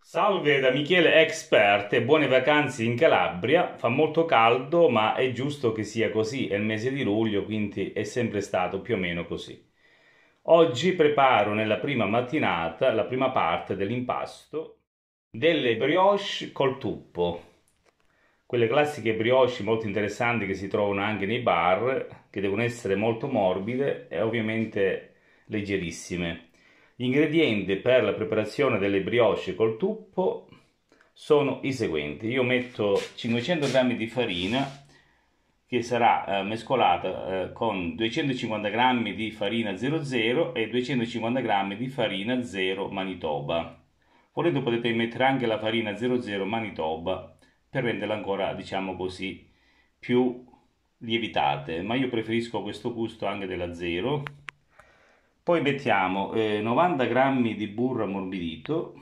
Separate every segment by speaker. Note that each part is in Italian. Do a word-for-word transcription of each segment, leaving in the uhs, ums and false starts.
Speaker 1: Salve da Michele Expert e buone vacanze in Calabria. Fa molto caldo, ma è giusto che sia così, è il mese di luglio, quindi è sempre stato più o meno così. Oggi preparo nella prima mattinata la prima parte dell'impasto delle brioche col tuppo. Quelle classiche brioche molto interessanti che si trovano anche nei bar, che devono essere molto morbide e ovviamente leggerissime. Gli ingredienti per la preparazione delle brioche col tuppo sono i seguenti. Io metto cinquecento grammi di farina che sarà eh, mescolata eh, con duecentocinquanta grammi di farina zero zero e duecentocinquanta grammi di farina zero Manitoba. Volendo potete mettere anche la farina zero zero Manitoba per renderla ancora, diciamo così, più lievitate, ma io preferisco questo gusto anche della zero. Poi mettiamo eh, novanta grammi di burro ammorbidito,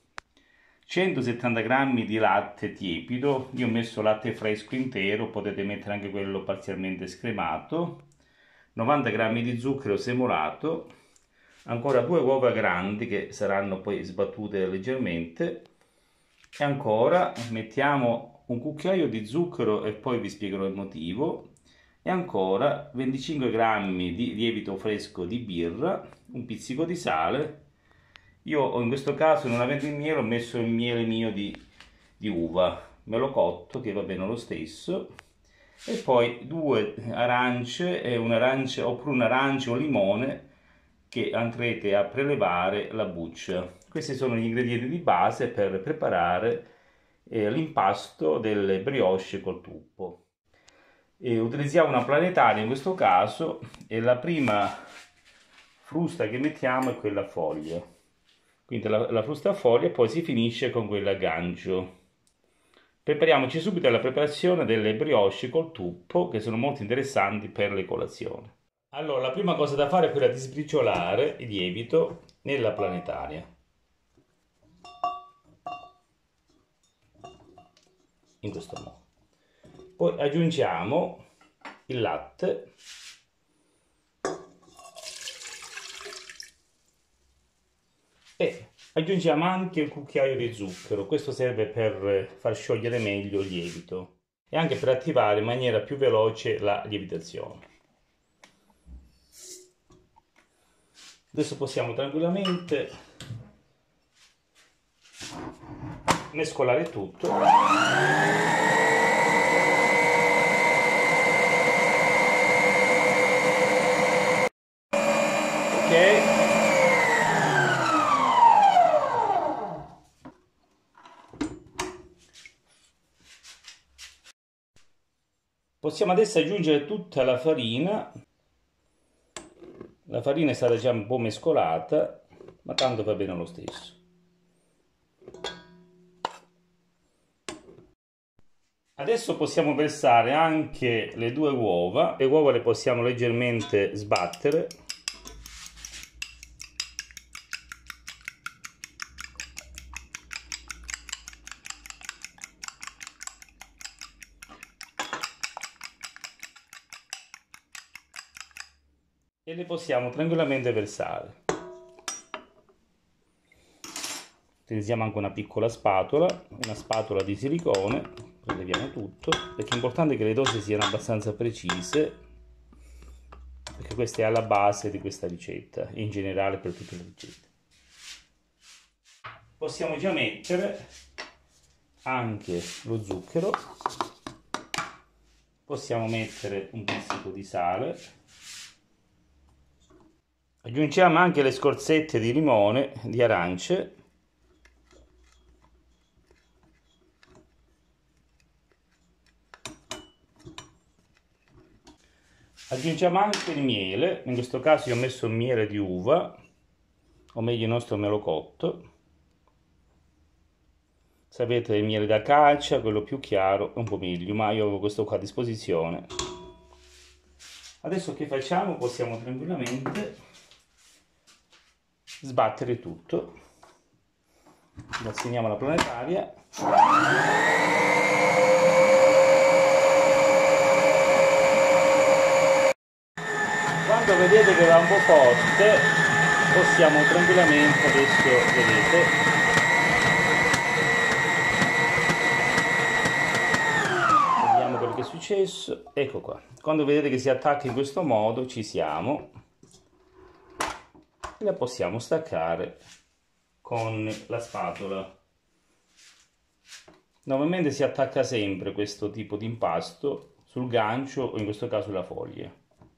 Speaker 1: centosettanta grammi di latte tiepido, io ho messo latte fresco intero, potete mettere anche quello parzialmente scremato, novanta grammi di zucchero semolato, ancora due uova grandi che saranno poi sbattute leggermente e ancora mettiamo un cucchiaio di zucchero e poi vi spiegherò il motivo. E ancora venticinque grammi di lievito fresco di birra, un pizzico di sale. Io in questo caso, non avendo il miele, ho messo il miele mio di, di uva, me l'ho cotto che va bene lo stesso, e poi due arance e un'arancia oppure un'arancia o un limone che andrete a prelevare la buccia. Questi sono gli ingredienti di base per preparare eh, l'impasto delle brioche col tuppo. E utilizziamo una planetaria in questo caso e la prima frusta che mettiamo è quella a foglia, quindi la, la frusta a foglia, e poi si finisce con quella a gancio. Prepariamoci subito alla preparazione delle brioche col tuppo, che sono molto interessanti per le colazioni. Allora, la prima cosa da fare è quella di sbriciolare il lievito nella planetaria, in questo modo. Poi aggiungiamo il latte e aggiungiamo anche il cucchiaio di zucchero. Questo serve per far sciogliere meglio il lievito e anche per attivare in maniera più veloce la lievitazione. Adesso possiamo tranquillamente mescolare tutto. Ok, possiamo adesso aggiungere tutta la farina. La farina è stata già un po' mescolata, ma tanto va bene lo stesso. Adesso possiamo versare anche le due uova. Le uova le possiamo leggermente sbattere. E le possiamo tranquillamente versare. Utilizziamo anche una piccola spatola, una spatola di silicone, preleviamo tutto, perché è importante che le dosi siano abbastanza precise, perché questa è alla base di questa ricetta, in generale per tutte le ricette. Possiamo già mettere anche lo zucchero, possiamo mettere un pizzico di sale, aggiungiamo anche le scorzette di limone, di arance, aggiungiamo anche il miele. In questo caso io ho messo il miele di uva, o meglio il nostro melocotto. Sapete, il miele d'acacia, quello più chiaro, è un po' meglio, ma io avevo questo qua a disposizione. Adesso che facciamo? Possiamo tranquillamente sbattere tutto. Assegniamo la planetaria. Quando vedete che va un po' forte, possiamo tranquillamente, adesso vedete, successo, ecco qua. Quando vedete che si attacca in questo modo ci siamo, e la possiamo staccare con la spatola. Normalmente si attacca sempre questo tipo di impasto sul gancio o in questo caso la foglia.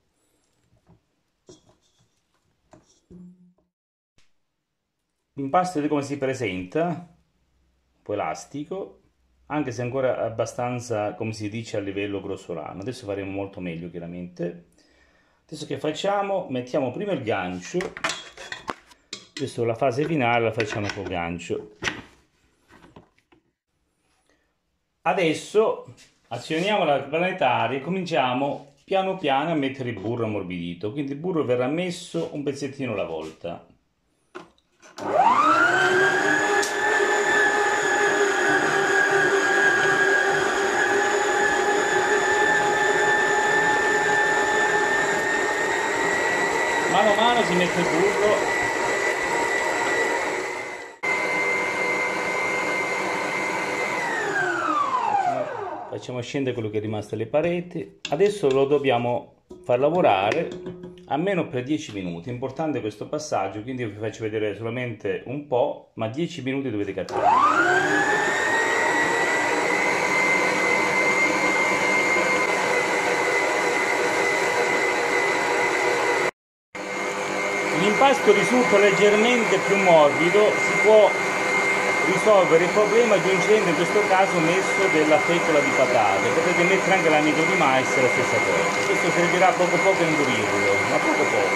Speaker 1: L'impasto vedete come si presenta, un po' elastico, anche se ancora abbastanza, come si dice, a livello grossolano. Adesso faremo molto meglio, chiaramente. Adesso che facciamo? Mettiamo prima il gancio. Adesso la fase finale la facciamo col gancio. Adesso azioniamo la planetaria e cominciamo piano piano a mettere il burro ammorbidito. Quindi il burro verrà messo un pezzettino alla volta. Mano a mano si mette il burro. Facciamo scendere quello che è rimasto alle pareti. Adesso lo dobbiamo far lavorare almeno per dieci minuti. È importante questo passaggio, quindi vi faccio vedere solamente un po', ma dieci minuti dovete catturare. L'impasto risulta leggermente più morbido, si può risolvere il problema aggiungendo in questo caso messo della fecola di patate. Potete mettere anche l'amido di mais, la stessa cosa. Questo servirà poco poco a indurirlo, ma poco poco.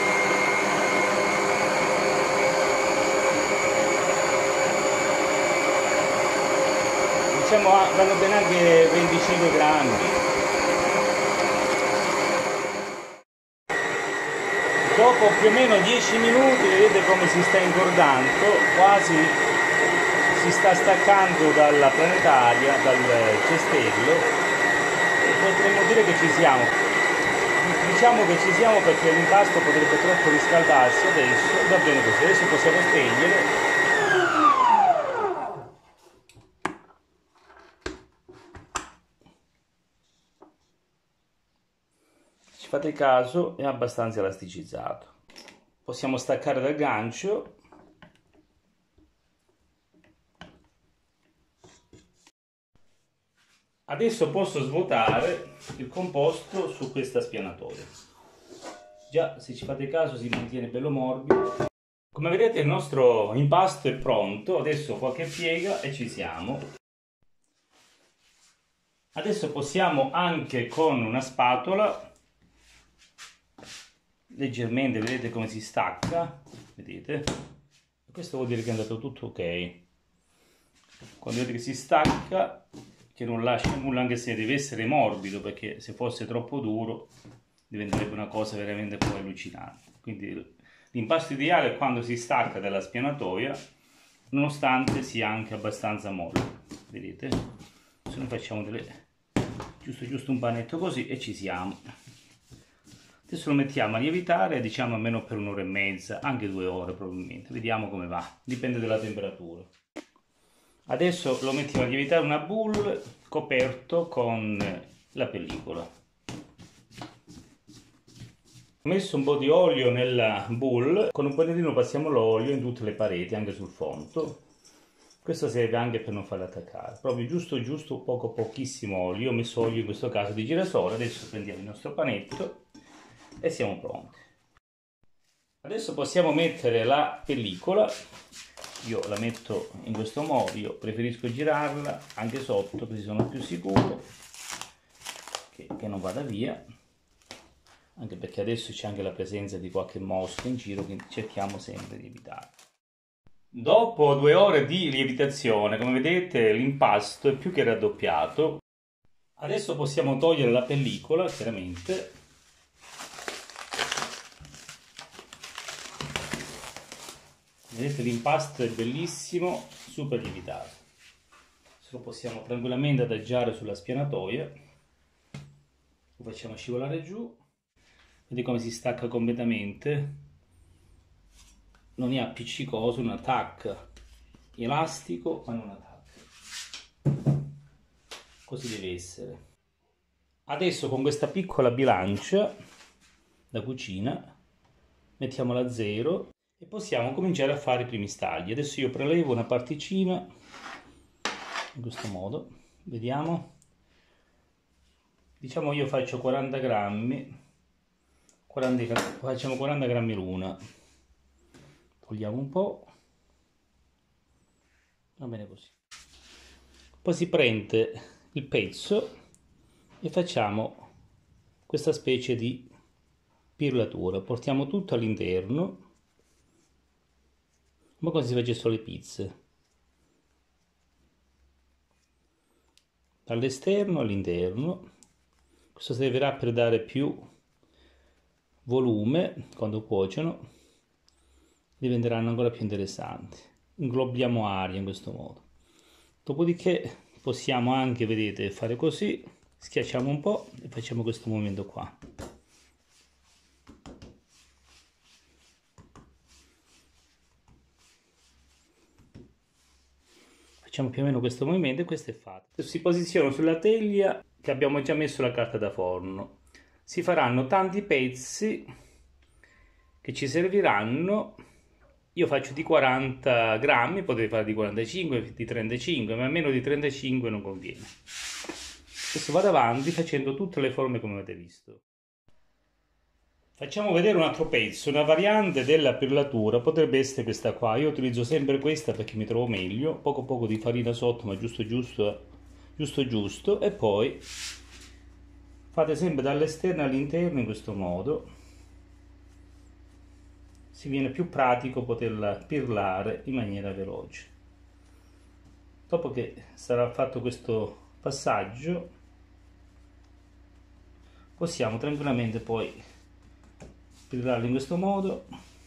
Speaker 1: Diciamo vanno bene anche venticinque grammi. Dopo più o meno dieci minuti vedete come si sta ingordando, quasi si sta staccando dalla planetaria, dal cestello, e potremmo dire che ci siamo. Diciamo che ci siamo perché l'impasto potrebbe troppo riscaldarsi adesso. Va bene così, adesso possiamo spegnere. Se fate caso è abbastanza elasticizzato. Possiamo staccare dal gancio. Adesso posso svuotare il composto su questa spianatoia. Già, se ci fate caso, si mantiene bello morbido. Come vedete il nostro impasto è pronto. Adesso qualche piega e ci siamo. Adesso possiamo anche con una spatola leggermente, vedete come si stacca, vedete? Questo vuol dire che è andato tutto ok. Quando vedete che si stacca, che non lascia nulla, anche se deve essere morbido, perché se fosse troppo duro diventerebbe una cosa veramente poi allucinante. Quindi l'impasto ideale è quando si stacca dalla spianatoia, nonostante sia anche abbastanza molle, vedete? Se noi facciamo delle, giusto giusto un panetto così e ci siamo. Adesso lo mettiamo a lievitare, diciamo almeno per un'ora e mezza, anche due ore probabilmente, vediamo come va, dipende dalla temperatura. Adesso lo mettiamo a lievitare in una boule coperto con la pellicola. Ho messo un po' di olio nella boule, con un pannellino passiamo l'olio in tutte le pareti, anche sul fondo. Questo serve anche per non farlo attaccare, proprio giusto giusto, poco pochissimo olio. Io ho messo olio in questo caso di girasole. Adesso prendiamo il nostro panetto e siamo pronti. Adesso possiamo mettere la pellicola. Io la metto in questo modo, io preferisco girarla anche sotto così sono più sicuro che, che non vada via, anche perché adesso c'è anche la presenza di qualche mosca in giro, quindi cerchiamo sempre di evitare. Dopo due ore di lievitazione, come vedete, l'impasto è più che raddoppiato. Adesso possiamo togliere la pellicola, chiaramente. Vedete, l'impasto è bellissimo, super lievitato. Adesso lo possiamo tranquillamente adagiare sulla spianatoia. Lo facciamo scivolare giù. Vedete come si stacca completamente. Non è appiccicoso, un attacca. Elastico, ma non attacca. Così deve essere. Adesso con questa piccola bilancia da cucina mettiamola a zero e possiamo cominciare a fare i primi stagli. Adesso io prelevo una particina in questo modo, vediamo, diciamo io faccio quaranta grammi, quaranta, facciamo quaranta grammi l'una, togliamo un po', va bene così. Poi si prende il pezzo e facciamo questa specie di pirlatura, portiamo tutto all'interno, come quando si facessero le pizze, dall'esterno all'interno. Questo servirà per dare più volume quando cuociono, diventeranno ancora più interessanti. Inglobiamo aria in questo modo. Dopodiché possiamo anche, vedete, fare così, schiacciamo un po' e facciamo questo movimento qua. Facciamo più o meno questo movimento e questo è fatto. Adesso si posiziona sulla teglia che abbiamo già messo la carta da forno. Si faranno tanti pezzi che ci serviranno. Io faccio di quaranta grammi, potrei fare di quarantacinque, di trentacinque, ma meno di trentacinque non conviene. Adesso vado avanti facendo tutte le forme come avete visto. Facciamo vedere un altro pezzo, una variante della perlatura, potrebbe essere questa qua. Io utilizzo sempre questa perché mi trovo meglio, poco poco di farina sotto, ma giusto giusto, giusto giusto, e poi fate sempre dall'esterno all'interno in questo modo. Si viene più pratico poterla pirlare in maniera veloce. Dopo che sarà fatto questo passaggio, possiamo tranquillamente poi pirlarlo in questo modo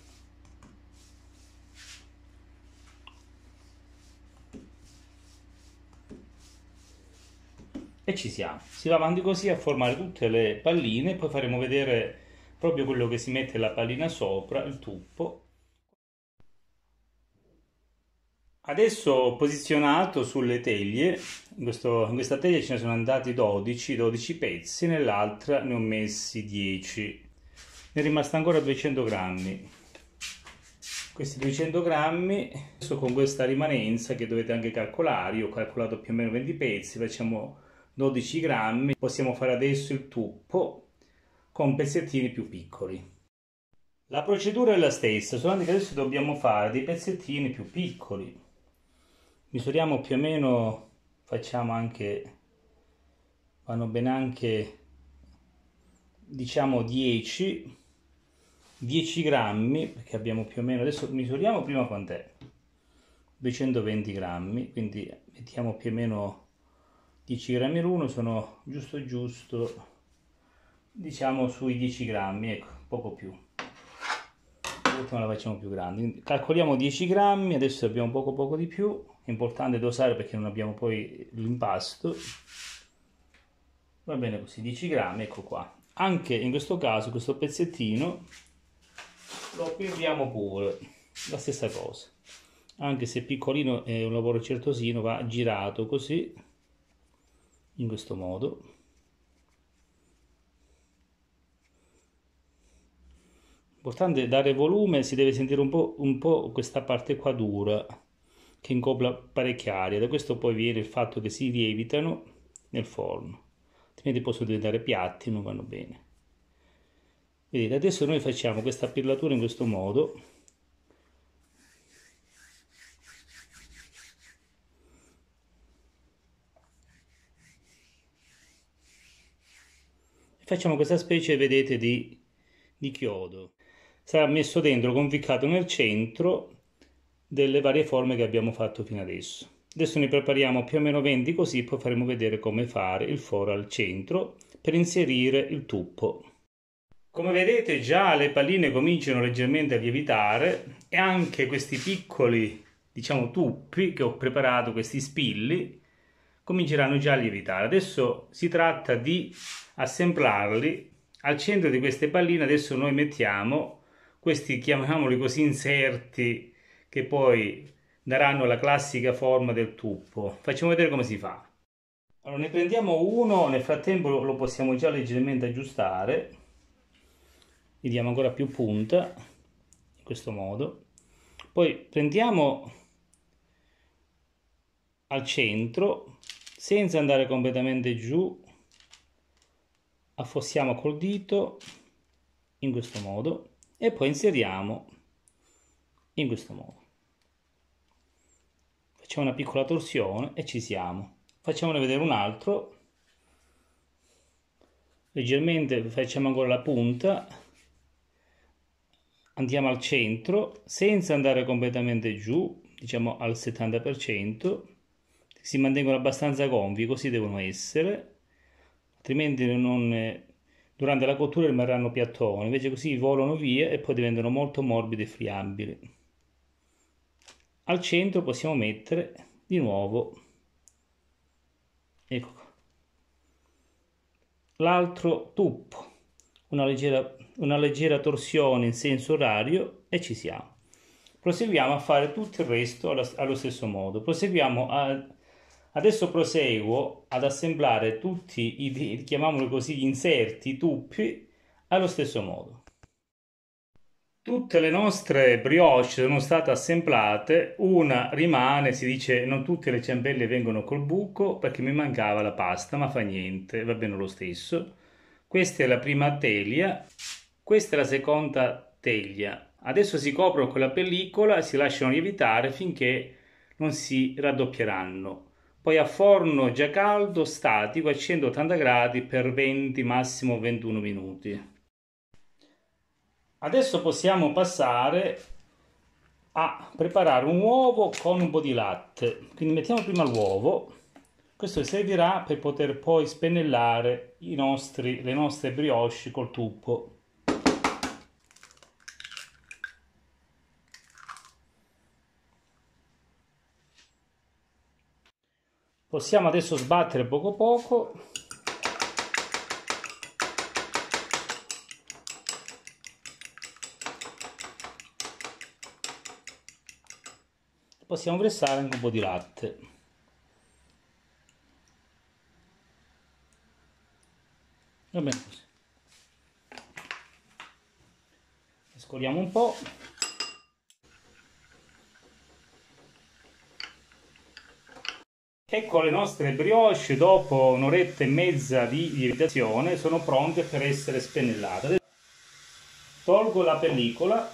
Speaker 1: e ci siamo. Si va avanti così a formare tutte le palline, poi faremo vedere proprio quello che si mette la pallina sopra, il tuppo. Adesso posizionato sulle teglie, in, questo, in questa teglia ce ne sono andati dodici, dodici pezzi, nell'altra ne ho messi dieci. Ne è rimasto ancora duecento grammi. Questi duecento grammi, adesso con questa rimanenza che dovete anche calcolare, io ho calcolato più o meno venti pezzi, facciamo dodici grammi, possiamo fare adesso il tuppo con pezzettini più piccoli. La procedura è la stessa, solamente che adesso dobbiamo fare dei pezzettini più piccoli. Misuriamo più o meno, facciamo anche, vanno bene anche, diciamo dieci, dieci grammi, perché abbiamo più o meno, adesso misuriamo prima quant'è, duecentoventi grammi, quindi mettiamo più o meno dieci grammi l'uno, sono giusto giusto, diciamo sui dieci grammi, ecco, poco più. L'ultima la facciamo più grande, quindi calcoliamo dieci grammi, adesso abbiamo poco poco di più, è importante dosare perché non abbiamo poi l'impasto. Va bene così, dieci grammi, ecco qua. Anche in questo caso questo pezzettino lo pirliamo pure, la stessa cosa, anche se piccolino è un lavoro certosino, va girato così, in questo modo. Importante dare volume, si deve sentire un po', un po' questa parte qua dura che ingobba parecchia aria, da questo poi viene il fatto che si lievitano nel forno, altrimenti possono diventare piatti, non vanno bene. Vedete, adesso noi facciamo questa pirlatura in questo modo. E facciamo questa specie, vedete, di, di chiodo. Sarà messo dentro, conficcato nel centro delle varie forme che abbiamo fatto fino adesso. Adesso ne prepariamo più o meno venti così, poi faremo vedere come fare il foro al centro per inserire il tuppo. Come vedete già le palline cominciano leggermente a lievitare e anche questi piccoli, diciamo, tuppi che ho preparato, questi spilli, cominceranno già a lievitare. Adesso si tratta di assemblarli. Al centro di queste palline adesso noi mettiamo questi, chiamiamoli così, inserti che poi daranno la classica forma del tuppo. Facciamo vedere come si fa. Allora ne prendiamo uno, nel frattempo lo possiamo già leggermente aggiustare, gli diamo ancora più punta, in questo modo. Poi prendiamo al centro, senza andare completamente giù, affossiamo col dito, in questo modo, e poi inseriamo in questo modo. Facciamo una piccola torsione e ci siamo. Facciamone vedere un altro. Leggermente facciamo ancora la punta, andiamo al centro senza andare completamente giù, diciamo al settanta per cento, si mantengono abbastanza gonfi, così devono essere, altrimenti non, durante la cottura rimarranno piattoni, invece così volano via e poi diventano molto morbidi e friabili. Al centro possiamo mettere di nuovo, ecco, l'altro tuppo, una leggera, una leggera torsione in senso orario e ci siamo. Proseguiamo a fare tutto il resto allo, allo stesso modo. Proseguiamo a, adesso proseguo ad assemblare tutti i, chiamiamoli così, gli inserti, i tuppi, allo stesso modo. Tutte le nostre brioche sono state assemblate, una rimane, si dice non tutte le ciambelle vengono col buco perché mi mancava la pasta, ma fa niente, va bene lo stesso. Questa è la prima teglia, questa è la seconda teglia. Adesso si coprono con la pellicola e si lasciano lievitare finché non si raddoppieranno. Poi a forno già caldo, statico, a centottanta gradi per venti, massimo ventuno minuti. Adesso possiamo passare a preparare un uovo con un po' di latte. Quindi mettiamo prima l'uovo. Questo servirà per poter poi spennellare i nostri, le nostre brioche col tuppo. Possiamo adesso sbattere poco poco. Possiamo versare anche un po' di latte. Va bene così. Mescoliamo un po'. Ecco le nostre brioche dopo un'oretta e mezza di lievitazione sono pronte per essere spennellate. Tolgo la pellicola.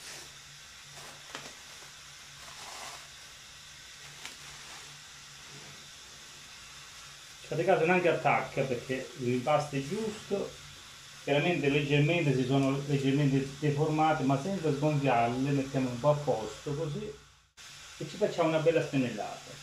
Speaker 1: Fate caso neanche attacca perché l'impasto è giusto, chiaramente leggermente si sono leggermente deformate ma senza sgonfiarle, mettiamo un po' a posto così e ci facciamo una bella spennellata.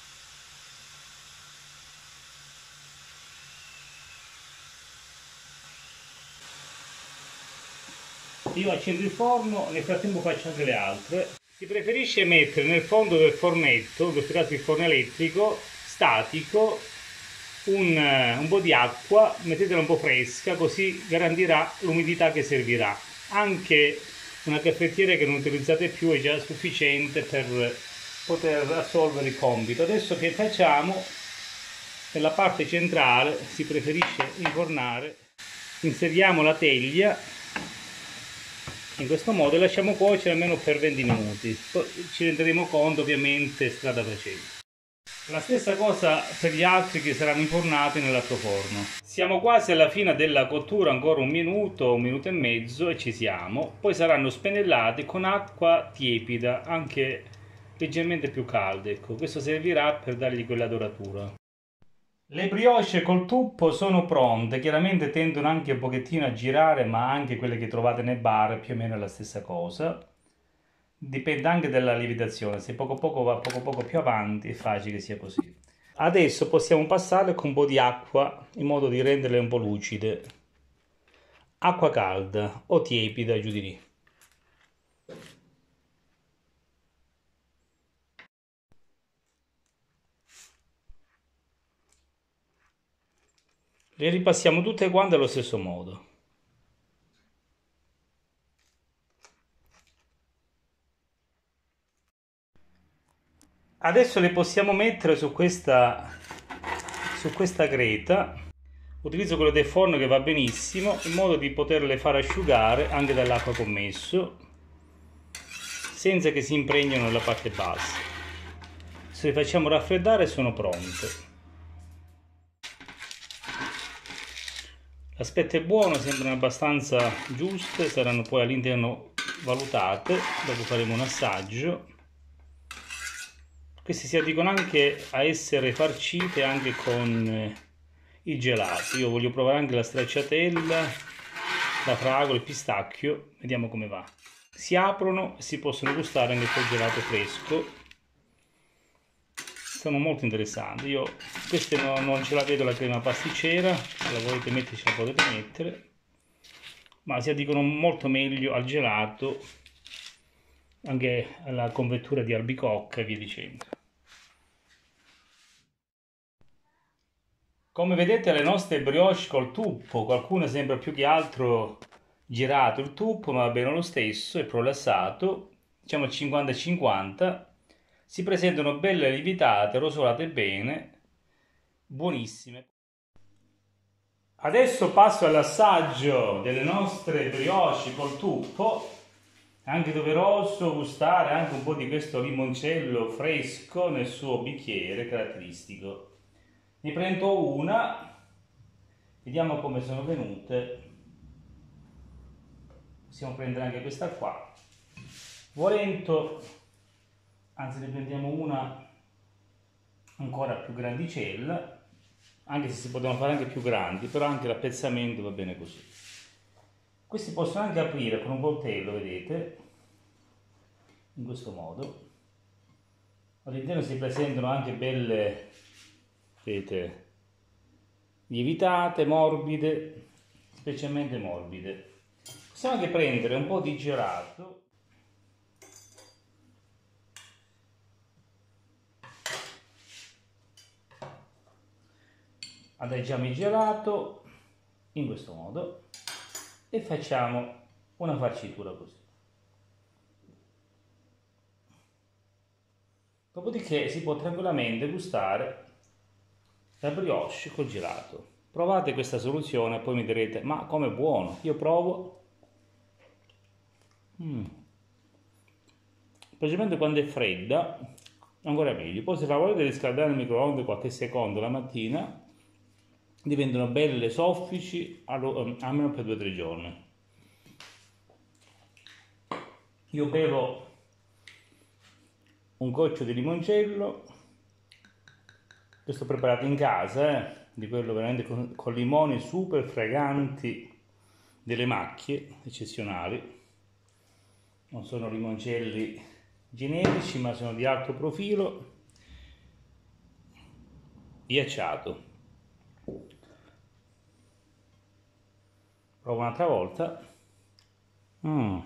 Speaker 1: Io accendo il forno, nel frattempo faccio anche le altre. Si preferisce mettere nel fondo del fornetto, in questo caso il forno elettrico, statico, un, un po' di acqua, mettetela un po' fresca, così garantirà l'umidità che servirà. Anche una caffettiera che non utilizzate più è già sufficiente per poter assolvere il compito. Adesso che facciamo? Nella parte centrale si preferisce infornare, inseriamo la teglia in questo modo e lasciamo cuocere almeno per venti minuti, poi ci renderemo conto ovviamente strada facendo. La stessa cosa per gli altri che saranno infornati nell'altro forno. Siamo quasi alla fine della cottura, ancora un minuto, un minuto e mezzo e ci siamo. Poi saranno spennellati con acqua tiepida, anche leggermente più calda. Ecco, questo servirà per dargli quella doratura. Le brioche col tuppo sono pronte, chiaramente tendono anche un pochettino a girare, ma anche quelle che trovate nei bar più o meno è la stessa cosa. Dipende anche dalla lievitazione, se poco poco va poco poco più avanti è facile che sia così. Adesso possiamo passarle con un po' di acqua in modo di renderle un po' lucide. Acqua calda o tiepida, giù di lì. Le ripassiamo tutte quante allo stesso modo. Adesso le possiamo mettere su questa su questa creta. Utilizzo quello del forno che va benissimo, in modo di poterle far asciugare anche dall'acqua commesso, senza che si impregnino nella parte bassa. Se le facciamo raffreddare sono pronte. L'aspetto è buono, sembrano abbastanza giuste, saranno poi all'interno valutate, dopo faremo un assaggio. Queste si addicono anche a essere farcite anche con il gelato. Io voglio provare anche la stracciatella, la fragola, il pistacchio, vediamo come va. Si aprono e si possono gustare anche col gelato fresco. Sono molto interessanti. Io queste no, non ce la vedo la crema pasticcera, se la volete mettere ce la potete mettere, ma si addicono molto meglio al gelato, anche alla confettura di albicocca e via dicendo. Come vedete, le nostre brioche col tuppo, qualcuno sembra più che altro girato il tuppo, ma va bene lo stesso, è prolassato, diciamo cinquanta cinquanta, si presentano belle livitate, rosolate bene, buonissime. Adesso passo all'assaggio delle nostre brioche col tuppo. Anche doveroso gustare anche un po' di questo limoncello fresco nel suo bicchiere caratteristico. Ne prendo una, vediamo come sono venute. Possiamo prendere anche questa qua. Volendo, anzi ne prendiamo una ancora più grandicella, anche se si potevano fare anche più grandi, però anche l'appezzamento va bene così. Questi possono anche aprire con un coltello, vedete, in questo modo. All'interno si presentano anche belle, vedete, lievitate, morbide, specialmente morbide. Possiamo anche prendere un po' di gelato. Adagiamo il gelato in questo modo e facciamo una farcitura così. Dopodiché si può tranquillamente gustare la brioche col gelato. Provate questa soluzione e poi mi direte: ma com'è buono? Io provo. Mm. Specialmente quando è fredda, ancora meglio. Poi se la volete riscaldare nel microonde qualche secondo la mattina, diventano belle soffici almeno per due o tre giorni. Io bevo un goccio di limoncello, questo preparato in casa, eh, di quello veramente con, con limoni super fraganti, delle macchie eccezionali. Non sono limoncelli generici, ma sono di alto profilo, ghiacciato. Provo un'altra volta. Mm.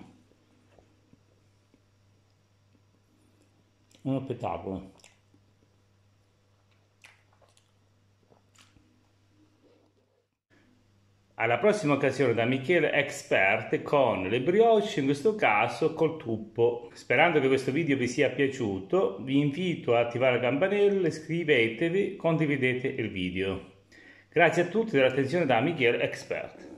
Speaker 1: Uno spettacolo. Alla prossima occasione da Michele Expert con le brioche, in questo caso col tuppo. Sperando che questo video vi sia piaciuto, vi invito a attivare la campanella, iscrivetevi, condividete il video. Grazie a tutti dell'attenzione da Michele Expert.